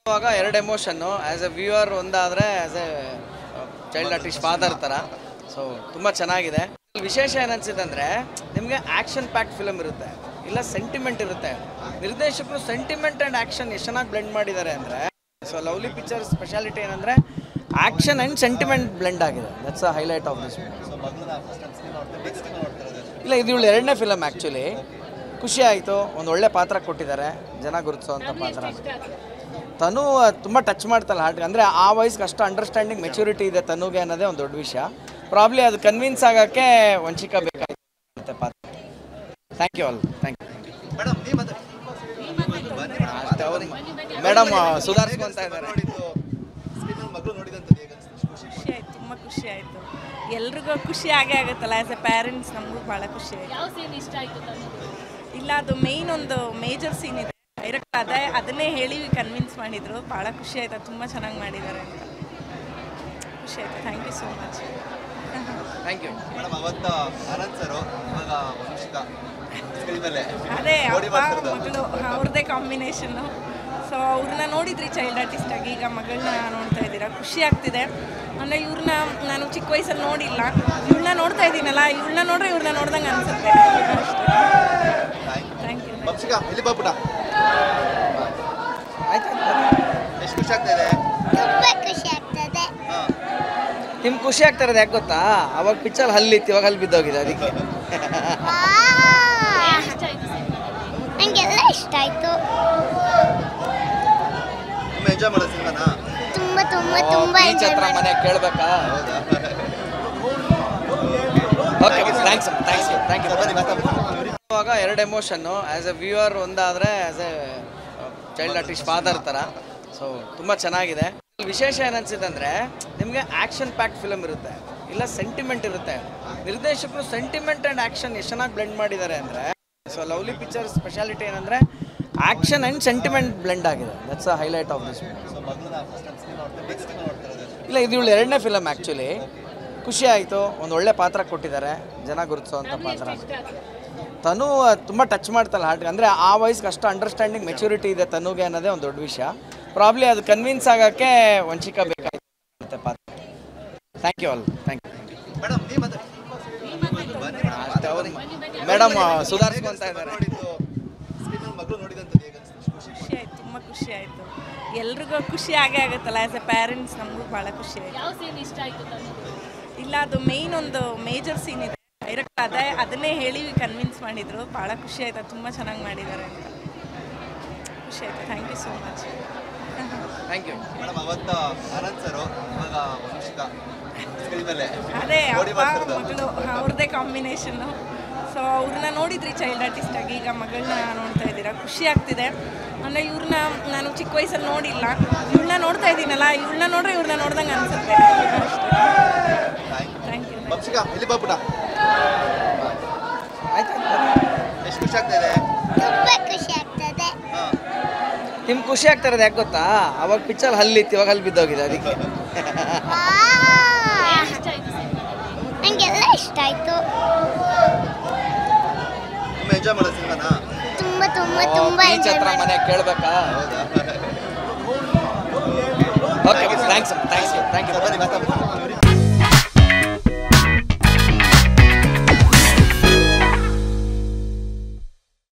ಇವಾಗ ಎರಡು ಎಮೋಷನ್ನು ಆ್ಯಸ್ ಎ ವ್ಯೂವರ್ ಒಂದಾದರೆ as a child artist father ಥರ. ಸೊ ತುಂಬ ಚೆನ್ನಾಗಿದೆ. ವಿಶೇಷ ಏನನ್ಸಿದೆ ಅಂದರೆ ನಿಮಗೆ ಆ್ಯಕ್ಷನ್ ಪ್ಯಾಕ್ಟ್ ಫಿಲಮ್ ಇರುತ್ತೆ, ಇಲ್ಲ ಸೆಂಟಿಮೆಂಟ್ ಇರುತ್ತೆ. ನಿರ್ದೇಶಕರು ಸೆಂಟಿಮೆಂಟ್ ಆ್ಯಂಡ್ ಆ್ಯಕ್ಷನ್ ಎಷ್ಟು ಚೆನ್ನಾಗಿ ಬ್ಲೆಂಡ್ ಮಾಡಿದ್ದಾರೆ ಅಂದರೆ, ಸೊ ಲವ್ಲಿ ಪಿಕ್ಚರ್ ಸ್ಪೆಷಾಲಿಟಿ ಏನಂದರೆ ಆ್ಯಕ್ಷನ್ ಆ್ಯಂಡ್ ಸೆಂಟಿಮೆಂಟ್ ಬ್ಲೆಂಡ್ ಆಗಿದೆ. That's a highlight of this. ಇಲ್ಲ, ಇದು ಇವಳು ಎರಡನೇ ಫಿಲಮ್ ಆ್ಯಕ್ಚುಲಿ. ಖುಷಿ ಆಯಿತು, ಒಂದು ಒಳ್ಳೆ ಪಾತ್ರ ಕೊಟ್ಟಿದ್ದಾರೆ, ಜನ ಗುರುತಿಸೋವಂಥ ಪಾತ್ರ. ತನು ತುಂಬ ಟಚ್ ಮಾಡ್ತಾಳೆ ಹಾರ್ಟ್ಗೆ, ಅಂದರೆ ಆ ವಯಸ್ಸಿಗೆ ಅಷ್ಟು ಅಂಡರ್ಸ್ಟ್ಯಾಂಡಿಂಗ್ ಮೆಚುರಿಟಿ ಇದೆ ತನುಗೆ ಅನ್ನೋದೇ ಒಂದು ದೊಡ್ಡ ವಿಷಯ. ಪ್ರಾಬ್ಲಿ ಅದು ಕನ್ವಿನ್ಸ್ ಆಗೋಕ್ಕೆ ವಂಚಿಕ ಬೇಕಾಗುತ್ತೆ ಪಾತ್ರ. Thank you all. Thank you madam. ಸುಧಾರಿಸ್ಕೊಂತ ಇದ್ದಾರೆ. ಖುಷಿ ಆಯ್ತು, ತುಂಬ ಖುಷಿ ಆಯಿತು. ಎಲ್ರಿಗೂ ಖುಷಿ ಆಗೇ ಆಗುತ್ತಲ್ಲ, ಆ್ಯಸ್ ಎ ಪ್ಯಾರೆಂಟ್ಸ್ ನಮಗೂ ಭಾಳ ಖುಷಿ ಆಯಿತು. ಯಾವ ಸೀನ್ ಇಷ್ಟ ಆಯಿತು? ಇಲ್ಲ, ಅದು ಮೇಯ್ನ್ ಒಂದು ಮೇಜರ್ ಸೀನ್ ಇದೆ, ಡೈರೆಕ್ಟ್ ಅದನ್ನೇ ಹೇಳಿ ಕನ್ವಿನ್ಸ್ ಮಾಡಿದರು. ಭಾಳ ಖುಷಿ ಆಯಿತು, ತುಂಬ ಚೆನ್ನಾಗಿ ಮಾಡಿದ್ದಾರೆ ಅಂತ ಖುಷಿ ಆಯಿತು. Thank you so much. Thank you madam. ಅವತ್ತು ಆನಂದ್ ಸರು, ಇವಾಗ ವಂಶಿಕಾ ಅದೇ ಅಪ್ಪ ಮಗಳು ಅವ್ರದ್ದೇ ಕಾಂಬಿನೇಷನ್ನು. ಸೊ ಅವ್ರನ್ನ ನೋಡಿದ್ರಿ ಚೈಲ್ಡ್ ಆರ್ಟಿಸ್ಟ್ ಆಗಿ, ಈಗ ಮಗಳನ್ನ ನೋಡ್ತಾ ಇದ್ದೀರಾ, ಖುಷಿ ಆಗ್ತಿದೆ. ಅಂದರೆ ಇವ್ರನ್ನ ನಾನು ಚಿಕ್ಕ ವಯಸ್ಸಲ್ಲಿ ನೋಡಿಲ್ಲ, ಇವಳನ್ನ ನೋಡ್ತಾ ಇದ್ದೀನಲ್ಲ, ಇವಳನ್ನ ನೋಡ್ರೆ ಇವ್ರನ್ನ ನೋಡ್ದಂಗೆ ಅನಿಸುತ್ತೆ. Thank you. ವಂಶಿಕಾ ಎಲ್ಲಿ ಬಾಪುಟ ಆಯ್ತು. ಎಷ್ಟು ಖುಷಿ ಆಗ್ತಾ ಇದೆ? ತುಂಬ ಖುಷಿ ಆಗ್ತದೆ. ನಿಮ್ಗೆ ಖುಷಿ ಆಗ್ತಾ ಇರೋದು ಯಾಕೆ ಗೊತ್ತಾ? ಅವಾಗ ಪಿಕ್ಚರ್ ಹಲ್ಲಿತ್ತು, ಇವಾಗ ಹಲ್ಲಿ ಬಿದ್ದೋಗಿದೆ, ಅದಕ್ಕೆ. ನನಗೆಲ್ಲ ಇಷ್ಟ ಆಯಿತು. ತುಂಬ ಎಂಜಾಯ್ ಮಾಡೋ ಸಿನಿಮಾನಾ? ತುಂಬ ತುಂಬ ತುಂಬ ಎಂಜಾಯ್ ಹತ್ರ ಮನೆ ಕೇಳಬೇಕಾ? Okay, thanks thanks you thank you. ಇವಾಗ ಎರಡು ಎಮೋಷನ್ನು ಆ್ಯಸ್ ಎ ವ್ಯೂವರ್ ಒಂದಾದರೆ as a child artist father ಥರ. ಸೊ ತುಂಬ ಚೆನ್ನಾಗಿದೆ. ವಿಶೇಷ ಏನನ್ಸಿದೆ ಅಂದರೆ ನಿಮಗೆ ಆ್ಯಕ್ಷನ್ ಪ್ಯಾಕ್ಟ್ ಫಿಲಮ್ ಇರುತ್ತೆ, ಇಲ್ಲ ಸೆಂಟಿಮೆಂಟ್ ಇರುತ್ತೆ. ನಿರ್ದೇಶಕರು ಸೆಂಟಿಮೆಂಟ್ ಆ್ಯಂಡ್ ಆ್ಯಕ್ಷನ್ ಎಷ್ಟು ಚೆನ್ನಾಗಿ ಬ್ಲೆಂಡ್ ಮಾಡಿದ್ದಾರೆ ಅಂದರೆ, ಸೊ ಲವ್ಲಿ ಪಿಕ್ಚರ್ ಸ್ಪೆಷಾಲಿಟಿ ಏನಂದರೆ ಆ್ಯಕ್ಷನ್ ಆ್ಯಂಡ್ ಸೆಂಟಿಮೆಂಟ್ ಬ್ಲೆಂಡ್ ಆಗಿದೆ. That's a highlight of this. ಇಲ್ಲ, ಇದು ಇವಳು ಎರಡನೇ ಫಿಲಮ್ ಆ್ಯಕ್ಚುಲಿ. ಖುಷಿ ಆಯಿತು, ಒಂದು ಒಳ್ಳೆ ಪಾತ್ರ ಕೊಟ್ಟಿದ್ದಾರೆ, ಜನ ಗುರುತಿಸೋವಂಥ ಪಾತ್ರ. ತನು ತುಂಬ ಟಚ್ ಮಾಡ್ತಾಳೆ ಹಾರ್ಟ್ಗೆ, ಅಂದರೆ ಆ ವಯಸ್ಸಿಗೆ ಅಷ್ಟು ಅಂಡರ್ಸ್ಟ್ಯಾಂಡಿಂಗ್ ಮೆಚುರಿಟಿ ಇದೆ ತನುಗೆ ಅನ್ನೋದೇ ಒಂದು ದೊಡ್ಡ ವಿಷಯ. ಪ್ರಾಬ್ಲಿ ಅದು ಕನ್ವಿನ್ಸ್ ಆಗೋಕ್ಕೆ ವಂಚಿಕ ಬೇಕಾಗುತ್ತೆ ಪಾತ್ರ. Thank you all. Thank you madam. ಸುಧಾರಿಸ್ಕೊಂತ ಇದ್ದಾರೆ. ಖುಷಿ ಆಯಿತು, ತುಂಬ ಖುಷಿ ಆಯಿತು. ಎಲ್ರಿಗೂ ಖುಷಿ ಆಗೇ ಆಗುತ್ತಲ್ಲ, ಆ್ಯಸ್ ಎ ಪ್ಯಾರೆಂಟ್ಸ್ ನಮಗೂ ಭಾಳ ಖುಷಿ ಆಯಿತು. ಯಾವ ಸೀನ್ ಇಷ್ಟ ಆಯಿತು? ಇಲ್ಲ, ಅದು ಮೇಯ್ನ್ ಒಂದು ಮೇಜರ್ ಸೀನ್ ಇದೆ, ಡೈರೆಕ್ಟ್ ಅದನ್ನೇ ಹೇಳಿ ಕನ್ವಿನ್ಸ್ ಮಾಡಿದರು. ಭಾಳ ಖುಷಿ ಆಯಿತು, ತುಂಬ ಚೆನ್ನಾಗಿ ಮಾಡಿದ್ದಾರೆ ಅಂತ ಖುಷಿ ಆಯಿತು. Thank you so much. Thank you madam. ಅವತ್ತು ಆನಂದ್ ಸರು, ಇವಾಗ ವಂಶಿಕಾ ಅದೇ ಅಪ್ಪ ಮಗಳು ಅವ್ರದ್ದೇ ಕಾಂಬಿನೇಷನ್ನು. ಸೊ ಅವ್ರನ್ನ ನೋಡಿದ್ರಿ ಚೈಲ್ಡ್ ಆರ್ಟಿಸ್ಟ್ ಆಗಿ, ಈಗ ಮಗಳನ್ನ ನೋಡ್ತಾ ಇದ್ದೀರಾ, ಖುಷಿ ಆಗ್ತಿದೆ. ಅಂದರೆ ಇವ್ರನ್ನ ನಾನು ಚಿಕ್ಕ ವಯಸ್ಸಲ್ಲಿ ನೋಡಿಲ್ಲ, ಇವಳನ್ನ ನೋಡ್ತಾ ಇದ್ದೀನಲ್ಲ, ಇವಳನ್ನ ನೋಡ್ರೆ ಇವ್ರನ್ನ ನೋಡ್ದಂಗೆ ಅನಿಸುತ್ತೆ. Thank you. ವಂಶಿಕಾ ಎಲ್ಲಿ ಬಾಪುಟ ಆಯ್ತು. ಎಷ್ಟು ಖುಷಿ ಆಗ್ತಾ ಇದೆ? ತುಂಬ ಖುಷಿ ಆಗ್ತದೆ. ನಿಮ್ಗೆ ಖುಷಿ ಆಗ್ತಾ ಇರೋದು ಯಾಕೆ ಗೊತ್ತಾ? ಅವಾಗ ಪಿಕ್ಚರ್ ಹಲ್ಲಿತ್ತು, ಇವಾಗ ಹಲ್ಲಿ ಬಿದ್ದೋಗಿದೆ, ಅದಕ್ಕೆ. ನನಗೆಲ್ಲ ಇಷ್ಟ ಆಯಿತು. ತುಂಬ ಎಂಜಾಯ್ ಮಾಡೋ ಸಿನಿಮಾನಾ? ತುಂಬ ತುಂಬ ತುಂಬ ಎಂಜಾಯ್ ಹತ್ರ ಮನೆ ಕೇಳಬೇಕಾ? Okay, thanks thanks you thank you.